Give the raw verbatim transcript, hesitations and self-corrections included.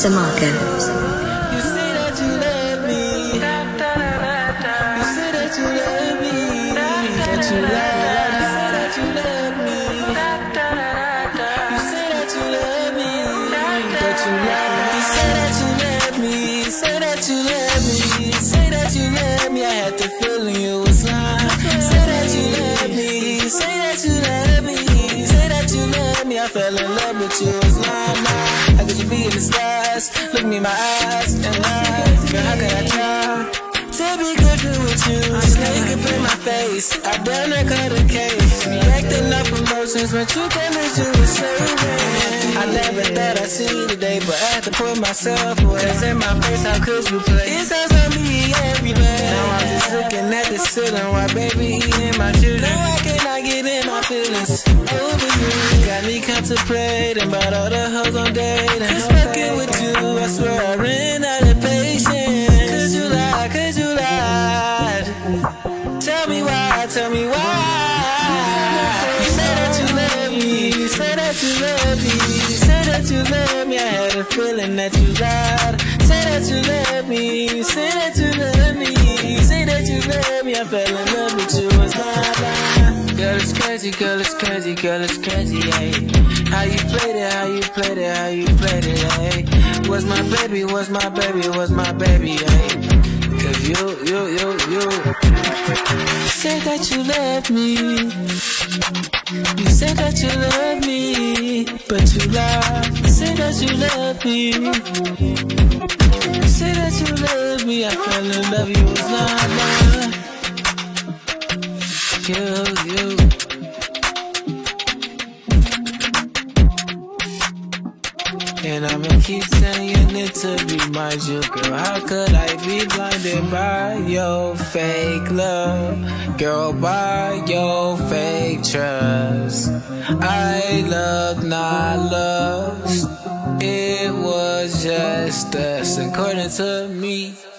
Samaka. You say that you love me. You say that you love me. That you love. You say that you love me. You say that you love me. That you love. You say that you love me. Say that you love me. Say that you love me. I had the feeling you was lying. Say that you love me. Say that you love me. Say that you love me. I fell in love with you was lying. How could you be in the skies? Look me in my eyes and lie. Girl, how could I try to be good with you? Snake up in my face. I done that kind of case. Acting up emotions when you came as you were saving. I never thought I'd see you today, but I had to put myself away. Cause in my face, how could you play? It sounds like me every day. Now I'm just looking at the ceiling while baby eating my children. Now I cannot get in my feelings over you. Got me contemplating about all the hoes I'm dating. Cause fucking with you, I swear I ran out of patience. Cause you lied, cause you lied. Tell me why, tell me why. You say that you love me, you say that you love me, you say that you love me. I had a feeling that you lied. Say that you love me, you say that you love me, you say that you love me. I fell in love with you, it's my lie. Girl, it's crazy, girl, it's crazy, girl, it's crazy, ayy. How you played it, how you played it, how you played it, ayy. Was my baby, was my baby, was my baby, ayy. Cause you, you, you, you say that you love me. You say that you love me, but you lie. Say that you love me. You say that you love me. I fell in love, you was not mine. You, you. And I'ma keep saying it to remind you, girl, how could I be blinded by your fake love? Girl, by your fake trust. I love, not lost. It was just us, according to me.